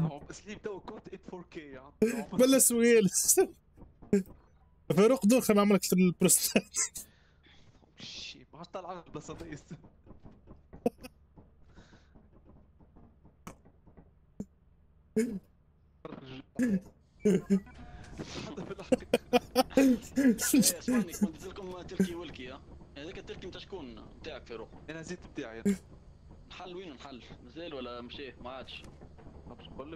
سليم تو كنت 4K يا عم. بلا سويل. فاروق دور خلينا نعمل لك في البروستات. شي ما عادش طالع على البصديس. هذا في الحقيقة. اسمعني كنت لكم تركي ولكي هذاك التركي متاع شكون بتاعك فاروق؟ انا زيت بتاعي انا. الحل وين الحل؟ مازال ولا مشى ما عادش؟ باش نقول لك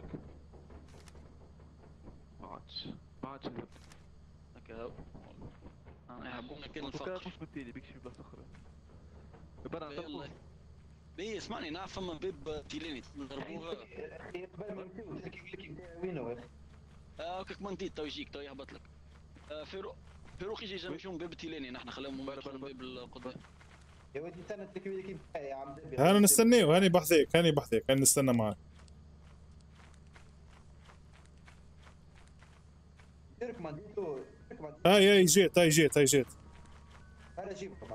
ما عادش هكا انا يحبونا كان الفقر. مش بالتالي بيكشف بلاصه اخرى. برا يلا بي اسمعني نعرف فما باب تيلاني نضربوها. اخي قبل ما نمشيو تركي ولكي بتاعي وينو يا اخي؟ هاكاك ما نديت تو يجيك تو يهبط لك. فاروق يجي نمشيو من باب التيلاني نحن خلاهم يدخلوا من باب القدام. يا ودي استنى تركي ولكي بتاعي يا عم دبي. انا نستنيه هاني بحذيك هاني نستنى معك. ريكمانديتو هاي جيت. انا اجيبكم.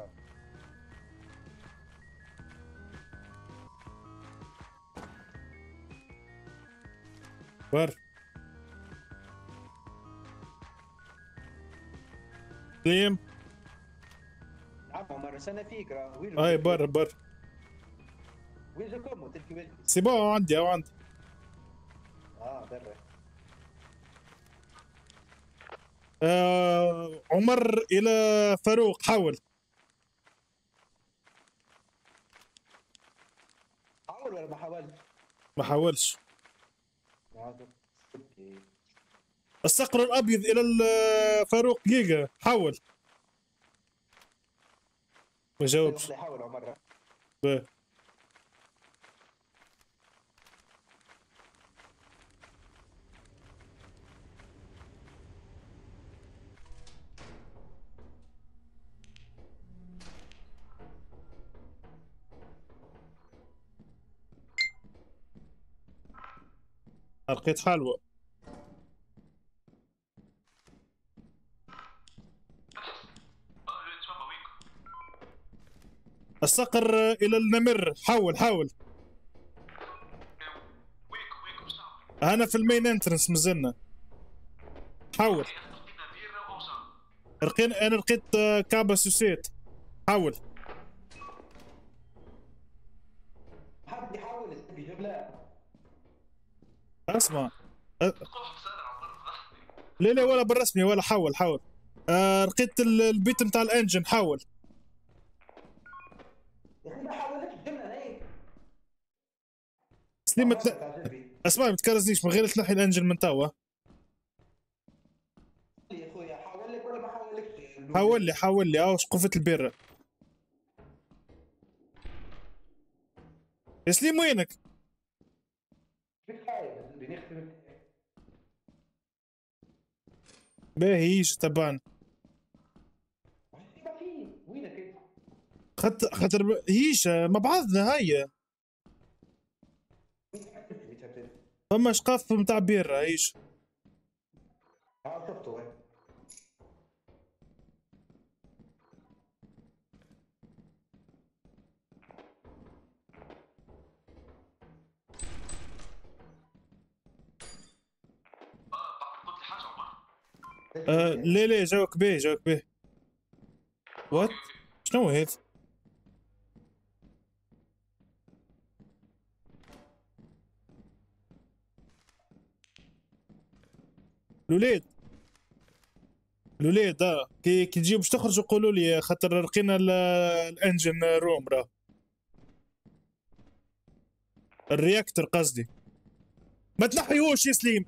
بر سليم. عم عمر سنة فيك راه وين؟ هاي بر وين جاكم تركي ولكي؟ سي بون عندي برا. عمر الى فاروق حاول ولا ما حاولت؟ ما حاولش. اوكي. الصقر الابيض الى فاروق جيجا حاول ما جاوبش. يحاول عمر. باهي لقيت حلوة. الصقر الى النمر حاول. انا في المين انترنس مازلنا. حاول. انا لقيت كعبة سوسيت. حاول. حد يحاول يجيب لا. اسمع لا ولا بالرسمي ولا حاول. لقيت البيت نتاع الانجن حاول. يا اخي ما حاولتش جبنا هيك. سليم اسمع ما تكرزنيش من غير تنحي الانجن من توا. يا خويا حاول لك ولا ما حاولكش؟ حاول لي شقفة البيرة. يا سليم وينك؟ فيك خايف بنختم. باهي يجي تبان. وينك انت؟ خاطر هيش مع بعضنا هيا. فما شقاف نتاع بيرة هيش. شفته. لا جاوك به. وات شنو هذا؟ الولاد كي تجيو باش تخرجوا قولوا لي خاطر لقينا الانجن روم راه الرياكتور قصدي. ما تنحيوش يا سليم.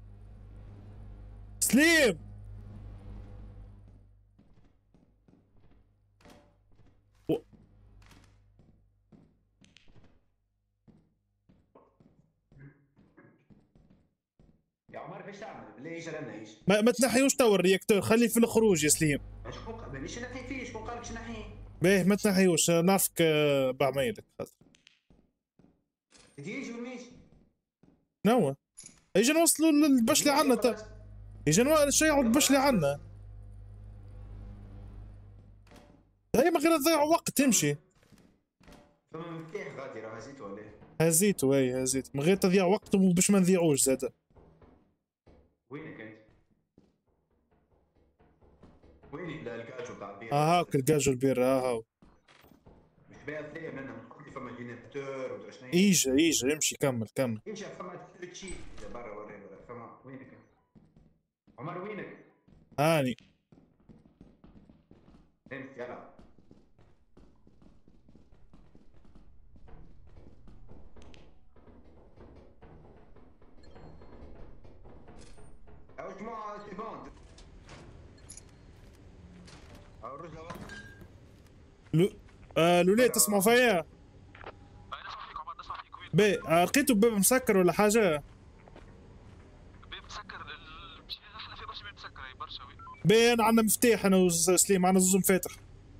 يا عمر فاش تعمل؟ بالله ايش لنا ايش؟ ما تنحيوش توا الرياكتور خليه في الخروج يا سليم. شكون مانيش نحي فيه شكون قال لك نحيه؟ باهي ما تنحيوش نعرفك بعمايلك خاطر. يجي ولا ماشي؟ شنو؟ يجي نوصلوا البشلي عنا يجي الشيء يعود بشلي عنا. هي من غير تضيعوا وقت تمشي. فما مفتاح غادي راه زيت ولا هزيتو اي هزيت من غير تضييع وقت وباش ما نضيعوش زاد. وينك انت؟ وين الكاجو بتاع البير؟ هاك الكاجو البير هاو. مش باين فيا منها من قلت فما جينيراتور ودرا شنو. ايجا امشي كمل كمل. ايش فما تشي برا وريني فما وينك انت؟ عمر وينك؟ هاني انت يلا. يا جماعة سيبون او الرجل لولي تسمعوا فيا؟ بي لقيتوا باب مسكر ولا حاجة؟ باب مسكر احنا في برشا باب مسكر هي برشا. بي انا عندنا مفتاح انا وسليم عندنا زوم فاتح.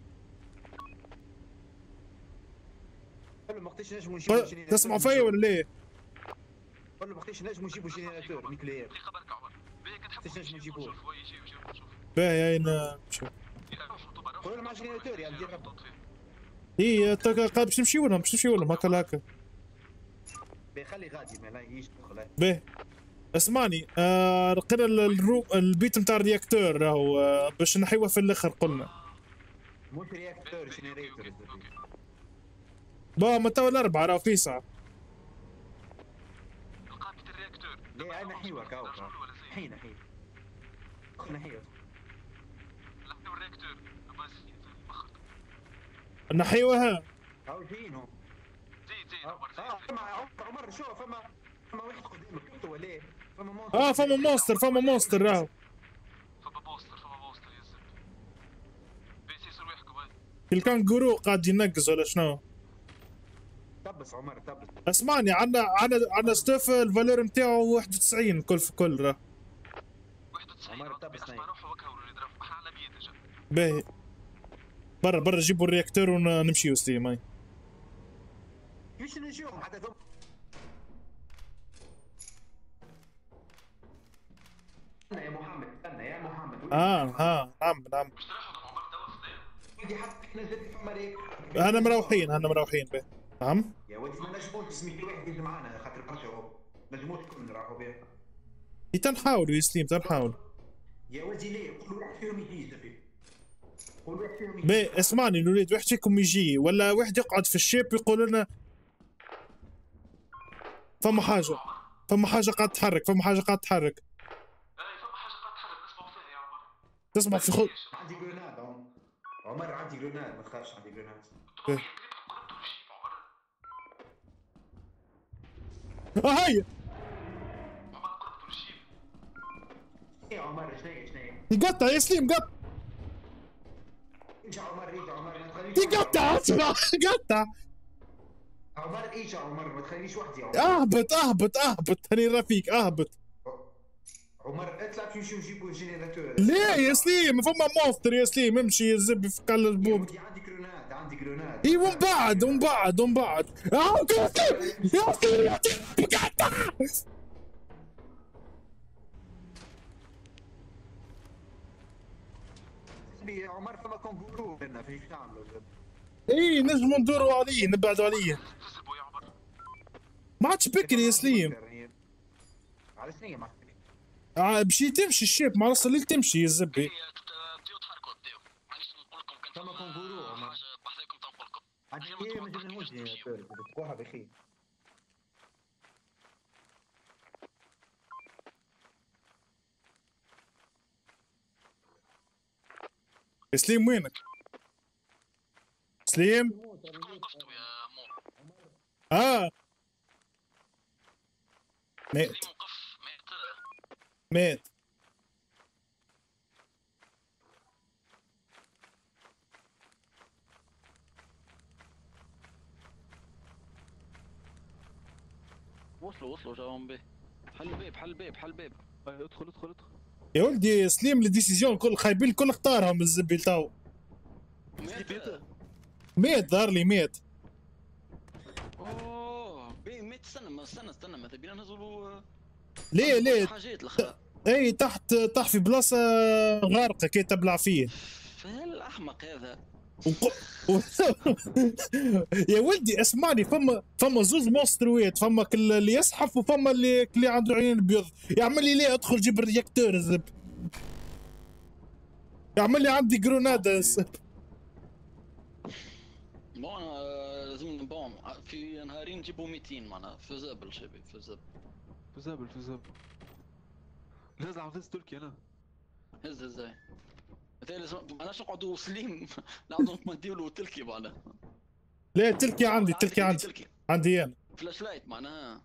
قول له ما قلتش نجموا نجيبوا جينيراتور. تسمعوا فيا ولا لا؟ قول له ما قلتش نجموا نجيبوا جينيراتور نيكليير. دقيقة برك عمر. بيه كنت قلتش نجموا نجيبوه. يجي نشوف. باهي اين شوف. قول له مع جينيراتور يا دير. اي باش نمشيو لهم هكا هكا. خلي غادي ما لا يجيش يدخل. باهي اسمعني لقينا البيت نتاع الرياكتور راهو باش نحيوه في الاخر قلنا. مش رياكتور جينيريتور. با ما تو الاربعه راهو في ساعه. لقى بيت الرياكتور. ليه انا حيوه كاو حين خلنا حيوه. لقيو الرياكتور. نحيوها. او فينو. زيد عمر شوف فما واحد قدامك انت ولا فما مونستر فما مونستر راهو. فما بوستر يا زلمه. بيسي يصيروا يحكوا باي. الكانجورو قاعد ينقز ولا شنو؟ تبس عمر تبس. اسمعني عندنا ستوف الفالور نتاعو 91 كل في كل راه. 91 عمر تبس اسمع روحوا وكهوا اللي يضرب احنا على بيد اجا. باهي برا جيبوا الرياكتور ونمشيو سليم هاي. كيفاش نجيهم حتى ثم. استنى يا محمد نعم مش راحوا عمر توا في ودي حتى احنا زاد فما ريك. انا مروحين به. نعم يا ودي ما نجموش سميتي واحد يجي معانا خاطر برشا هو نجموش كلنا راحوا بها. تنحاولوا يا سليم تنحاولوا. يا ودي ليه كل واحد فيهم يجي زبي. كل واحد فيهم يجي. باهي اسمعني الوليد واحد فيكم يجي ولا واحد يقعد في الشيب يقول لنا فما حاجة قاعد تحرك. اي فما حاجه قاعد تحرك نسمعوا فيها يا عمر. تسمع في خط. عندي جرناد عمر عندي جرناد ما تخافش عندي جرناد. هاي يا عمر شنو يقطع يا سليم قطع. ايش عمر ما تخليش. يقطع اسمع قطع. عمر ايش عمر ما تخلينيش وحدي يا عمر. اهبط هاني رفيق اهبط. عمر اطلع باش نجيبوا الجينيراتور. ليه يا سليم ما فما مونستر يا سليم امشي الزب في قل البوب. عندي جروناد. اي ومن بعد يا سليم قطع. يا عمر فما كونغورو لنا في نعملوا. اي نجموا ندوروا عليه نبعدوا عليه. ما عادش بكري يا سليم. على سنية ما بشي تمشي الشيب مع راس الليل تمشي يا زبي. بديو تحركوا بديو معليش نقول لكم كان فما كونغورو حاجه بحذاكم تنقول لكم. عندي ما تجنوش تقولها بخير. سليم وينك؟ سليم؟ وقفتوا يا مو. مات سليم وقف مات. وصلوا جاهم به. حل الباب. ادخل يا ولدي سليم الديسيزيون كل خايبين الكل اختارهم الزبي تو. مات ظهر لي مات. اوه مات. استنى ما تبينا ننزلوا. ليه حاجات الاخرى. اي تحت في بلاصه غارقه كي تبلع فيه. فهل الاحمق هذا و... يا ولدي اسمعني، فما زوز مونسترويات، فما كل اللي يزحف وفما اللي عنده عينين بيض. يعمل لي ليه ادخل جيب الرياكتور الزب، يعمل لي عندي جرونادا الزب. بون لازم بون في نهارين نجيبوا 200 معناها فيزابل شباب فيزابل. فزابل لازم عم تركي انا. هز هاي مثلا لازم معناش نقعدوا سليم نقعدوا نديروا تلكي معناها. لا تلكي عندي، تلكي عندي، عندي انا فلاش لايت معناها.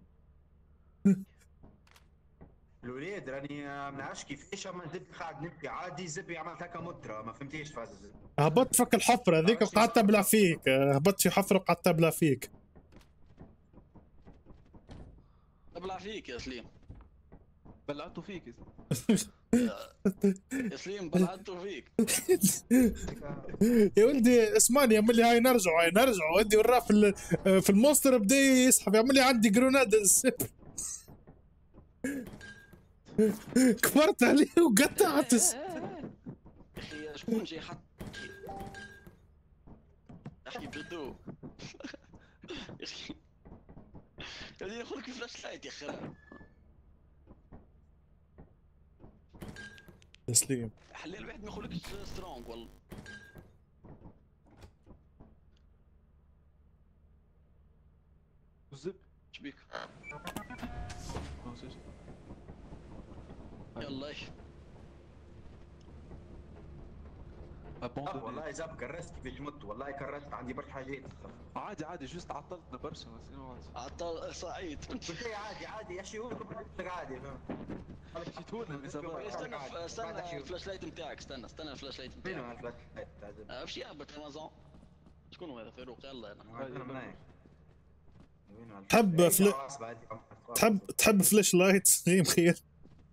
الوليد راني منعرفش كيفاش اما درت قاعد نبكي عادي زبي عملت هكا مترا ما فهمتيش فاز. هبطت فك الحفره هذيك وقعدت ابلع فيك، هبطت في حفره وقعدت ابلع فيك. ابلع فيك يا سليم. بلعتوا فيك يا سليم بلعتوا فيك. يا ولدي اسمعني، يعمل لي هاي نرجع ودي وراه في المونستر بدا يسحب، يعمل لي عندي جرونادا الزب. كبرت عليه وقطعت. يا اخي شكون جاي حط احكي بجدو. يا اخي هذه ياخذ لك فلاش لايت يا اخي. تسليم. حليل الواحد ما ياخذلكش سترونج والله. الزب شبيك يلا ايش والله زاب كرست كيفاش مت، والله كرست عندي برشا حاجات. عادي جوست عطلتنا برشا بس عطل سعيد. قلت لي عادي يا شي هو عادي فهمت. جيتونا استنى الفلاش لايت نتاعك، استنى الفلاش لايت وين نتاعك. الفلاش لايت؟ امشي هبط امازون. شكون هذا فاروق؟ يلا انا منايك. تحب فلاش لايت سليم خير؟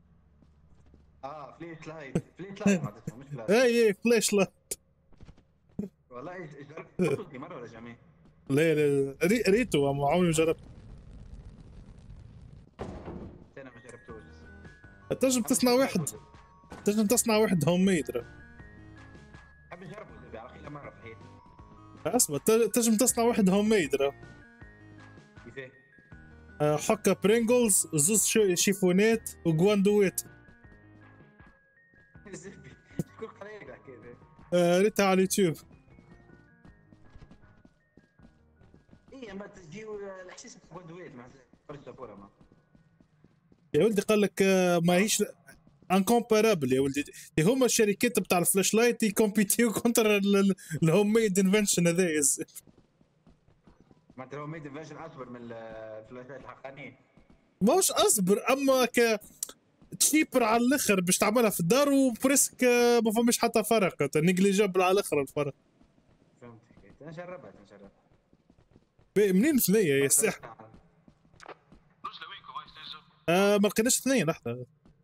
فليت لايت معناتها مش فلاش. اي فلاش لايت. والله جربت مره ولا جميع؟ لا ريتو ما عمري ما جربت. انا ما جربتوش. تنجم تصنع واحد هوم ميد. حاب نجربه على خير مره في حياتي. اسمع تنجم تصنع واحد هوم ميد. كيفاه؟ حكا برينجلز، زوز شيفونات وجواندويت. زبي شكون قريبه كذا؟ ريتها على اليوتيوب. ايه ما تجيو الاحساس بغندويت مع فرجة فورا ما. يا ولدي قال لك ماهيش انكومبارابل يا ولدي. هما الشركات بتاع الفلاش لايت يكومبيتيو كونتر الهوم ميد انفنشن هذايا. معناتها الهوم ميد انفنشن اكبر من الفلاشات الحقانيه. ماهوش اصبر، اما تشيبر على الاخر باش تعملها في الدار وبريسك ما فماش حتى فرق، نيجليجابل على الاخر الفرق. فهمت حكيت. نجربها منين ثنية يا الساحة؟ رجله وينكم باش تنجم؟ ما لقيناش ثنية لحظة.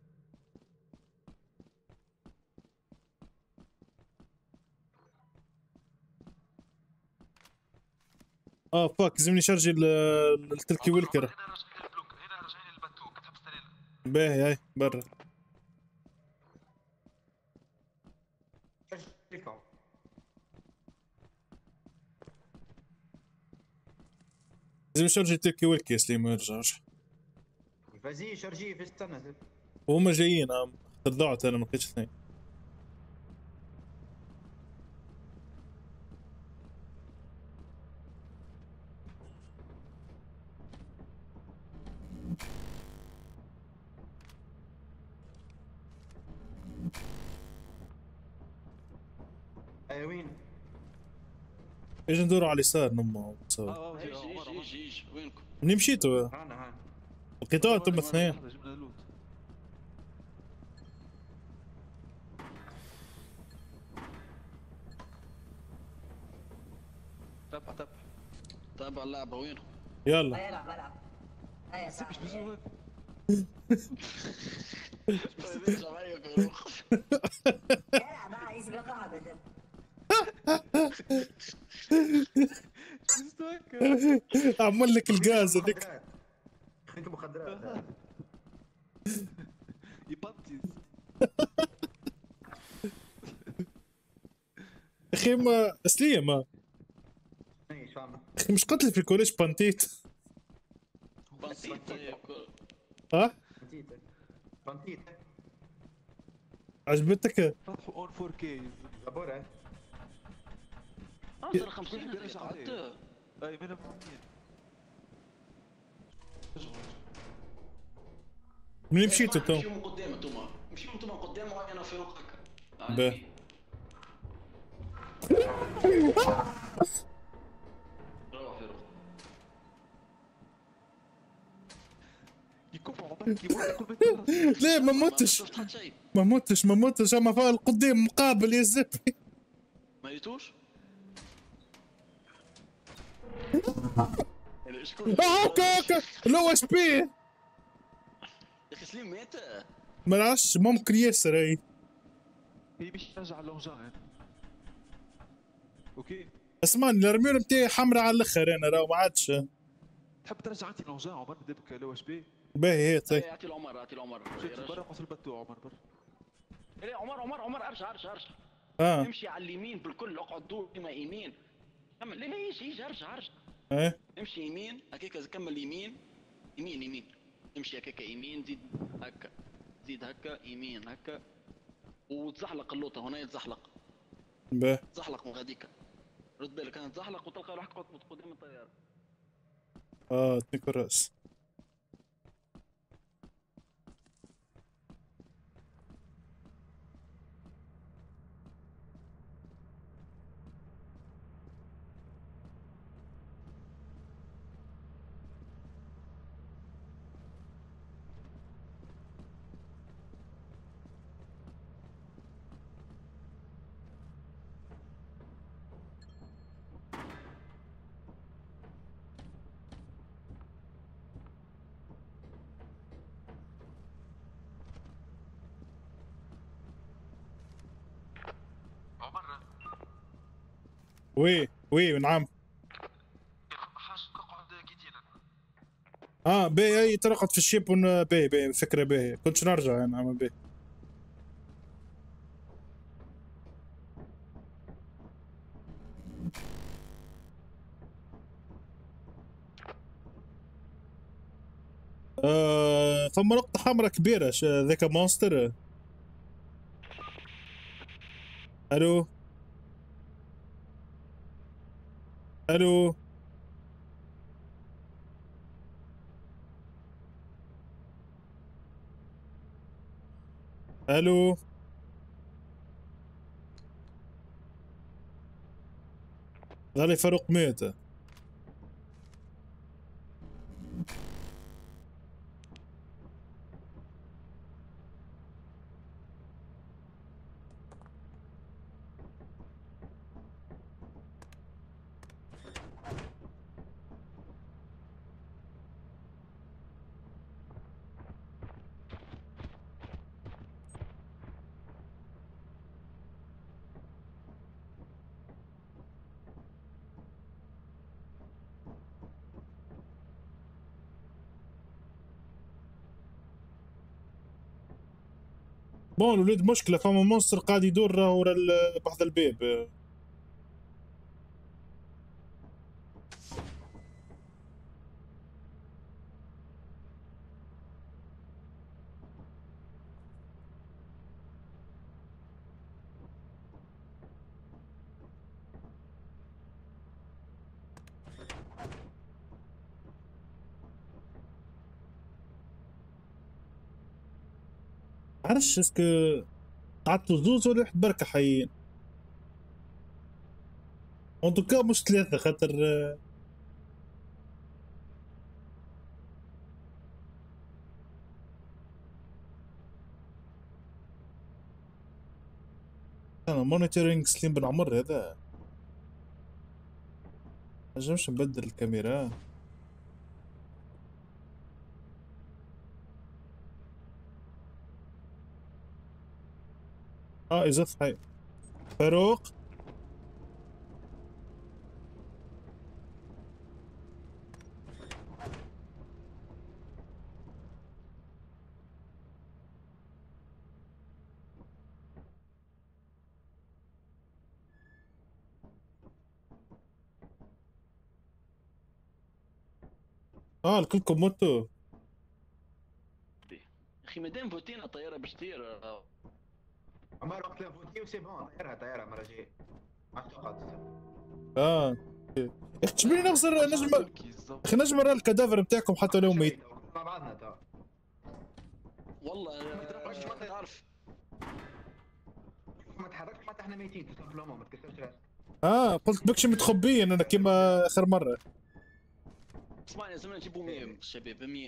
فاك لازمني شارجي التلكي ويلكر. هنا رجعين البتوك تحب ستليل. باهي هاي برا. لازم شارجي التلكي ويلكي يا سليم ما يرجعش. فازي شارجي في استنى. وهم جايين ضاعت انا ما لقيتش اثنين. وين؟ اجي ندوروا على اليسار نما يجي وينكم؟ منين مشيتوا؟ هنا لقيتوها انتم اثنين؟ جبنا لوت. تابع اللعبة وينهم؟ يلا العب مش بزوق. العب يسبق ابدا. عمل لك الغاز هذيك. خليك مخدرات. يبطز. اخي ما سليم اي فاهم. اخي مش قلت لي في الكوليج بانتيت. بنطيط ها بنتيت بنتيت عجبتك؟ فتحوا اون 4K. زبورة. صار 50 قعدت. اي من منين مشيتوا تو؟ مشيو من قدام انتوما، مشيو انتوما قدام وانا فاروق هكا. به. روح فاروق. يكف عطاك يموت كل ما لا ما ما متش شفت حتى شيء. ما متش اما فوق القدام مقابل يا زبي. ما لقيتوش؟ شكون؟ هكا هكا لو اس بي. يا اخي سليم مات. ما نعرفش ممكن ياسر اي. هي باش ترجع اللونجان. اوكي اسمعني الارميون نتاعي حمراء على الاخر انا راه ما عادش. تحب ترجع انت لونجان عمر ندبك لو اس بي. باهي هي طيب. اعطي العمر اعطي العمر. برا قص البتو عمر برا. لا عمر ارجع ارجع. اه امشي على اليمين بالكل، اقعد دور كيما يمين. كمل لا يجي ارجع. ايه امشي يمين هكاك، كمل يمين يمين. امشي هكاك يمين، زيد هكا يمين هكا، وتزحلق اللوطه هنا يتزحلق. به. تزحلق من غاديك، رد بالك انا تزحلق وتلقى روحك قدام الطياره. تنيك الراس. عمر وي نعم. يا فما حاجه تقعد جديده. باهي اي ترقد في الشيب باهي فكره باهي كنتش نرجع انا اما باهي. ثم نقطة حمراء كبيرة ذاك مونستر. الو الو الو ظلي فاروق مات. بون ولد مشكلة فما مونستر قاعد يدور ورا بحذا الباب. عرفش اسكو قعدتوا زوز ولا واحد بركة حيين. اون توكا مش ثلاثة خاطر انا مونيتورينج سليم بن عمر هذا. نجمش نبدل الكاميرا. ازاف حي فاروق. الكلكم متوا. اخي مادام فوتينا الطياره باش تطير. عمر وقت لا فوتي سي بون طيرها المره الجايه ما تقعد. يا اخي تشبيني نخسر نجم. اخي نجم نرى الكادافر نتاعكم حتى لو ميت. مع بعضنا تو. والله تعرف ما تحركش معناتها احنا ميتين تصرف الامور ما تكسرش راسك. قلت بكش متخبيين انا كيما اخر مره. اسمعني لازمنا نجيبوا 100 الشباب 100.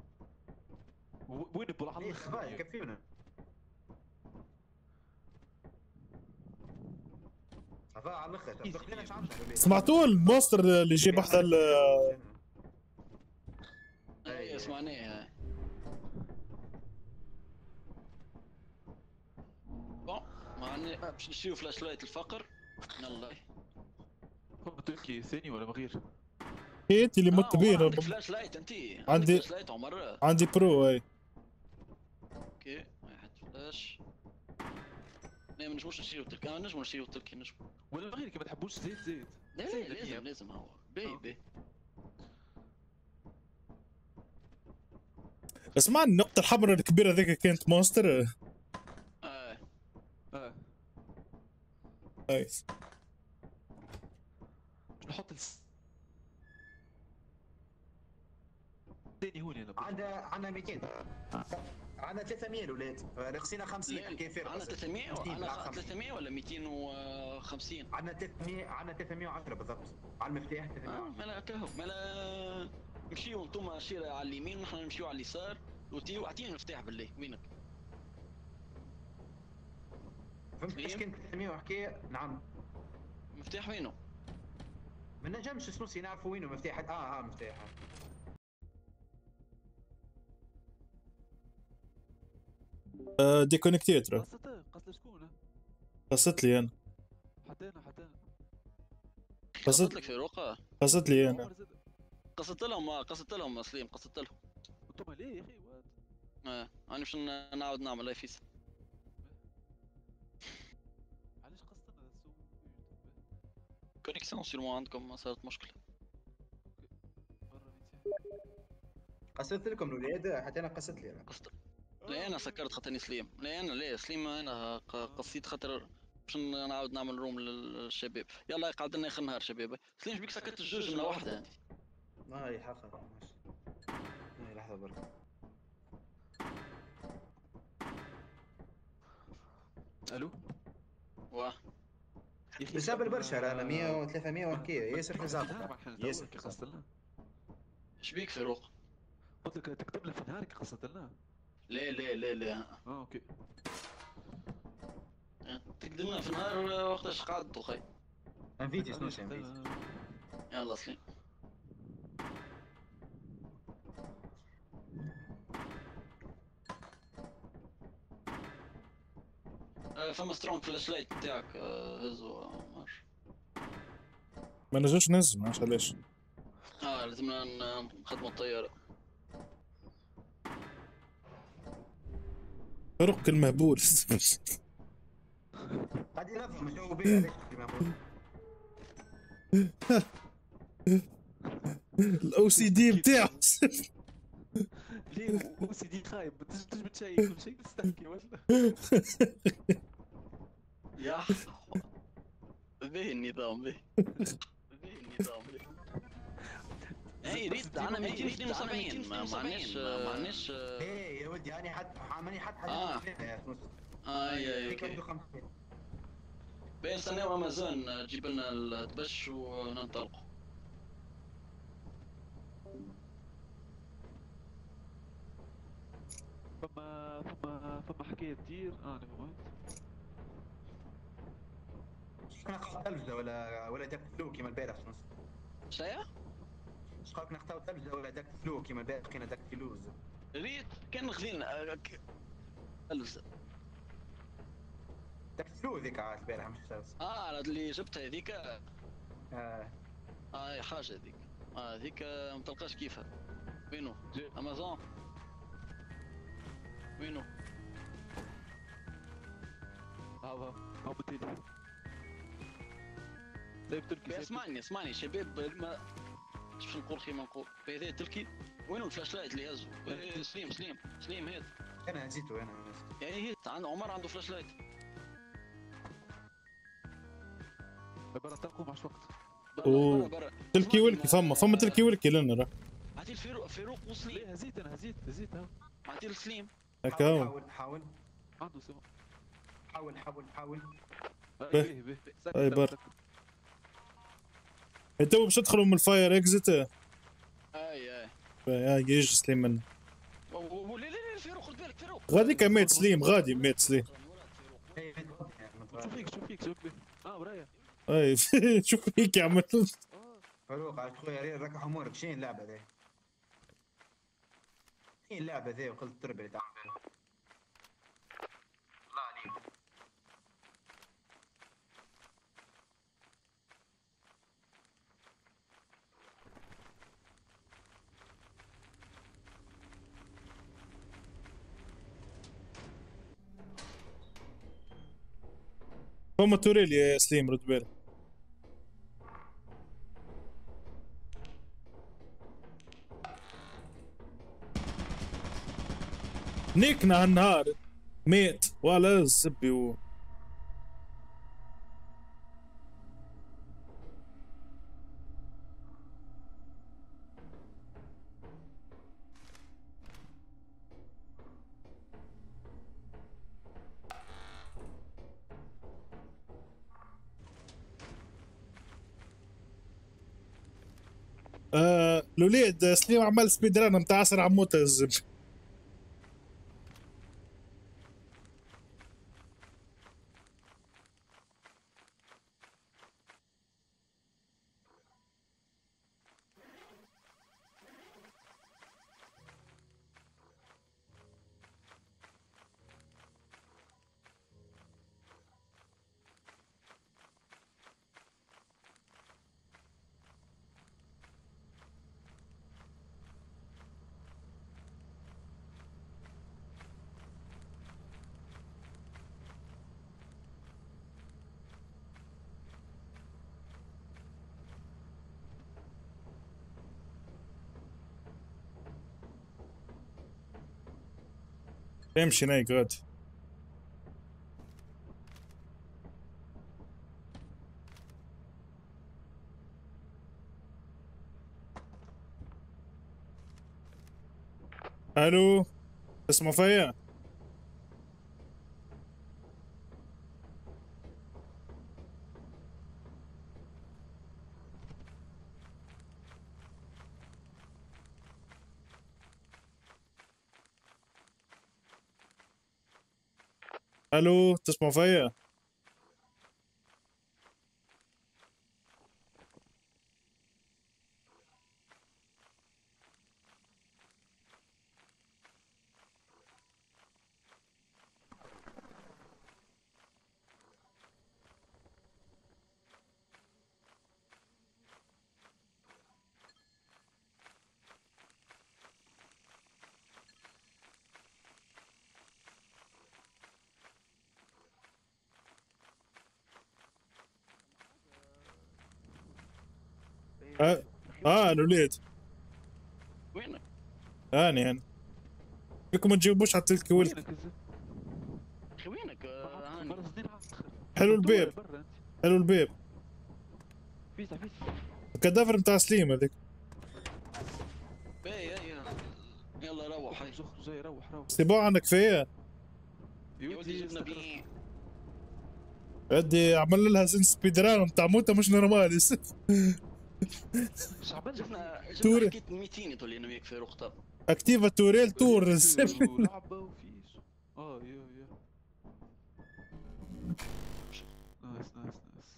وين بول على خبايا يكفيونا. صافا على الاخر بقينا اش عندنا. سمعتوا المونستر اللي يجيب حتى اي سمعناه. بون معني باش نشريو فلاش لايت الفقر. يلا فما تركي ثاني ولا من غير؟ كيت اللي مت بيه. عندك فلاش لايت انت؟ عندي فلاش لايت عمر. عندي برو. اي اوكي واحد فلاش. لا ما نجموش نشريو تركي. نجمو نشريو تركي نجمو. ولا من غير كي ما تحبوش زيت. لا لازم هو باهي. اسمع النقطة الحمراء الكبيرة ذيك كانت مونستر. نايس. نحط ثاني هون هنا. عندنا 200. عندنا 300 الاولاد رخصينا 50 حكايه فارغه. عندنا 300 انا 300 ولا 250. عندنا 310 بالضبط على المفتاح 300. مالا كهو مالا نمشيو انتوما شيرة على اليمين ونحن نمشيو على اليسار. وتيو اعطيني المفتاح بالله وينك؟ فهمت كيش كان 300 وحكايه. نعم المفتاح وينه؟ ما نجمش سنوسي نعرفوا وينه مفتاح. مفتاح. ديكونكتيت راه. قصد شكون؟ قصت لي انا. حتى انا قصت لك فاروق. قصت لي انا. قصت لهم سليم قصت لهم. انتم ليه يا اخي؟ انا باش نعاود نعمل لايف فيس. علاش قصدنا كونيكسيون سيرمون عندكم ما صارت مشكله. قصدت لكم الاولاد حتى انا قصت لي. لا انا سكرت خاطرني سليم. لا سليم انا قصيت خاطر باش نعاود نعمل روم للشباب. يلا يقعد لنا اخر نهار شباب. سليم بيك سكرت الجوج من واحده. هاي حقا ماشي. لحظه برك. الو واه بسبب برشا رانا 100 و300 وحكايه ياسر في زعما. ياسر كي قصد لنا. ايش بيك فاروق؟ قلت لك تكتب لنا في نهارك قصد لنا. لا اوكي تكتب لنا في النهار وقتاش قعدتوا خي. انفيتي سنوسي انفيتي. يلا سليم. فما سترونج فلاش لايت نتاعك هزو ماشي. ما نجمش نهز ما علاش. لازمنا نخدموا الطيارة. فرق المهبول. غادي نفهم جو بيه علاش المهبول. الاو سي دي بتاعه. ليه او سي دي خايب تجم تشيك كل شيء بس تحكي ولا. يا باهي النظام باهي النظام اي ريت انا 272 ما معناش ايه يا ولدي انا ماني حد يا سنوس. اي باهي نستناو امازون تجيب لنا الدبش وننطلقوا. فما حكايه دير. انا فهمت. نقطعوا ثلجة ولا داك فلو كيما البارح سنوس. شايا؟ شقاك نقطعوا ثلجة ولا داك فلو كيما البارح لقينا داك فلوز. ريت كان خذينا ثلجة. داك فلو ذيك عاد البارح مش ساس. اللي جبتها هذيك. حاجة هذيك. هذيك ما تلقاش كيفها. وينو؟ امازون. وينو؟ هاو بتيلي. طيب تركي اسمعني شباب باش نقول كيما نقول هذا تركي. وينو الفلاش لايت اللي هزو؟ سليم هات. انا نسيته انا يعني هات عمر عنده فلاش لايت. برا تلقوا معش وقت. أوه. برا تركي ولكي فما تركي ولكي لنا راه عطي الفاروق وسليم. ليه هزيت انا هزيت ها. عطي السليم. هكا هو. حاول عنده سوا. حاول باهي باهي. اي برا. تو باش تدخلوا من الفاير اكزيت. اي يجي سليم منه. لا الفاروق خذ بالك فاروق. غاديك مات سليم غادي مات سليم. شوف فيك برايا. اي شوف هيك عمل. فاروق على خويا ركح امورك. شنو اللعبه ذي؟ شنو اللعبه ذي وقلت التربه اللي تعمل بها؟ الله عليك. فما توريل يا سليم رد بالك. نيكنا هالنهار ميت ولا الزبي و الوليد سليم عمل سبيد ران متاع اسرع موت الزبي. امشي نايك غاد. الو اسمه فيا. الو تسمع فيا؟ الوليد وينك؟ هاني فيكم ما تجاوبوش على تلك ولد. اخي وينك؟ حلو البيب حلو البيب. الكدافر متاع سليم هذيك. يلا روح هاي جاي روح سيبو عندك فيا يا ولدي جبنا بيه. ادي عمل لها سبيد ران متاع موتة مش نورمال. جبنا توري. حكيت 200 يطول لي انا وياك فاروق اختار. اكتيفا توريل تور. لعبة وفيش. يا نايس.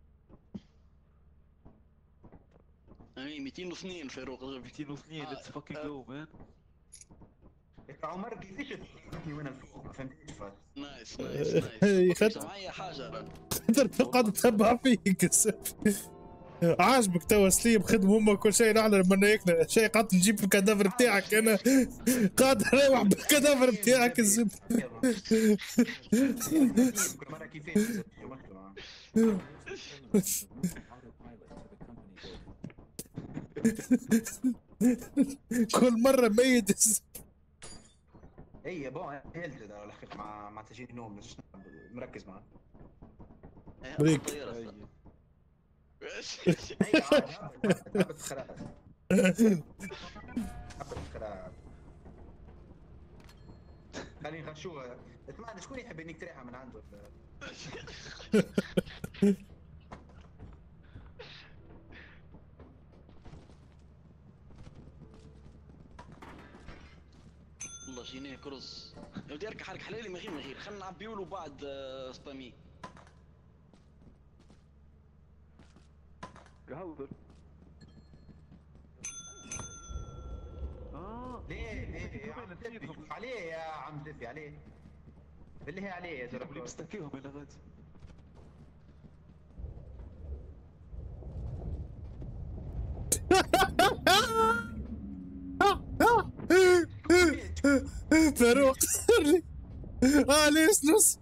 اي 202 فاروق جاب 202 let's fucking go man. عمر قديش تحكي وانا الفوق ما فهمتش فات. نايس معايا حاجه قاعد تتبع فيك. عاجبك توا سليم خدموا هما كل شيء. نحن لما ناكل شيء قاعد نجيب الكادافر بتاعك. انا قاعد نروح بالكادافر بتاعك الزب. كل مره كيفاش كل مرة ميت الزب. اي بون هيلد الاخير مع تجي نوم مش مركز معاه. بريك. طيارة. اي عادي هبط خلاص. هبط خلاص. خلينا نغشوها. اسمعني شكون يحب انك تريحها من عنده؟ والله جيني كرز يا ودي اركع حرك حلالي من غير خلينا نلعب بيول وبعد سبامي. قهوة. ليه عم تلفي شوف عليه يا عم تلفي عليه اللي هي عليه يا اللي زلمه. مستكيهم يا غادي. فاروق ليش نص.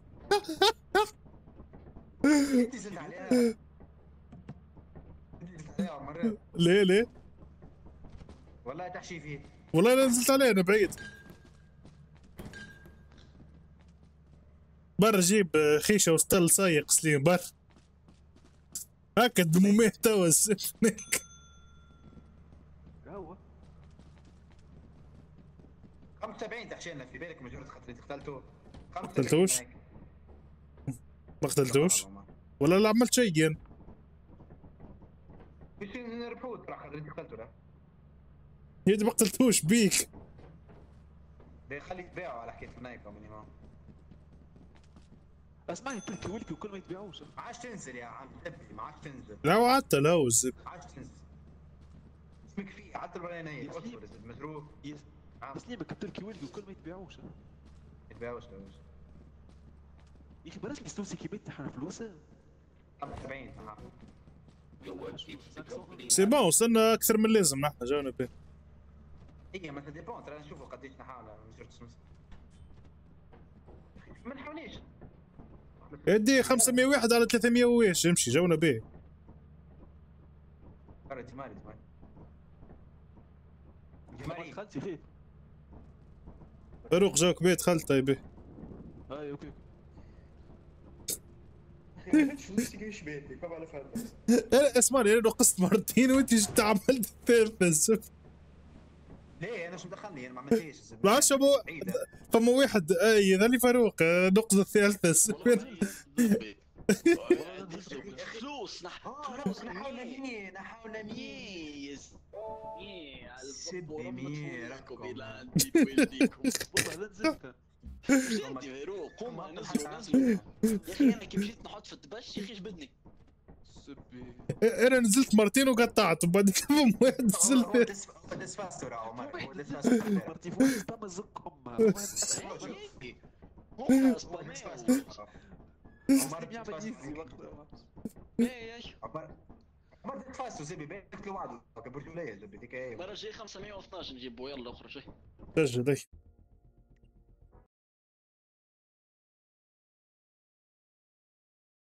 انت زلت عليها. انت زلت عليها مرة. ليه والله تحشي فيه. والله انا نزلت عليه، انا بعيد. برا جيب خيشه وستل سايق سليم برا هكا دموميه توا الزفنك. قهوة. 75 تحشينا في بالك مجرد خاطر قتلتوه. قتلتوش؟ ما قتلتوش ولا لا عملت شيء يعني. باش نربحوه ترى خاطر انت قتلته لا. يدي ما قتلتوش بيك. خلي تبيعه على حكايه نايكا مينيموم. اسمعني تركي ولكي وكل ما يتبيعوش. ما عادش تنزل يا عم تبي ما عادش تنزل. لا وعدت لا وزب. ما عادش تنزل. اسمك فيه حتى لو انا نايم اصبر مزروق. تسليمك تركي ولكي وكل ما يتبيعوش. يتبيعوش يا اخي بلاش الفلوس كي بيتحن فلوسه. 75 سي بون وصلنا اكثر من اللازم نحن جاونا به. هي ما تديبون ترى نشوفوا قديش نحاول ما نحاوليش. يدي 501 على 300 ويش امشي جاونا به. ترى تماري دخلتي فيه. فاروق جاك بيت خلطه به. اي اوكي. فلوسي كيفاش بيتك ما بعرف هذا. اسمعني انا نقصت مرتين وانت جيت عملت الثالثه. ليه انا شو دخلني انا ما عملتيش. ما ابو فما واحد ذا اللي فاروق نقص الثالثه. فلوس فلوس نحاول مين يس سبي مين راكم الى عندي بولديكم. والله لا نزلت. جدي فاروق قوم نزلوا يا اخي انا كي مشيت نحط في الدبش يا اخي جبدني. سبي. انا نزلت مرتين وقطعت وبعد كم واحد نزلت. دسفاستو راهو مرتي فوق تم زقهم. عمر دسفاستو زبي بيتك لوحده برجوليه زبي ديك ايه. المره الجايه 512 نجيبو يلا اخرج. سجل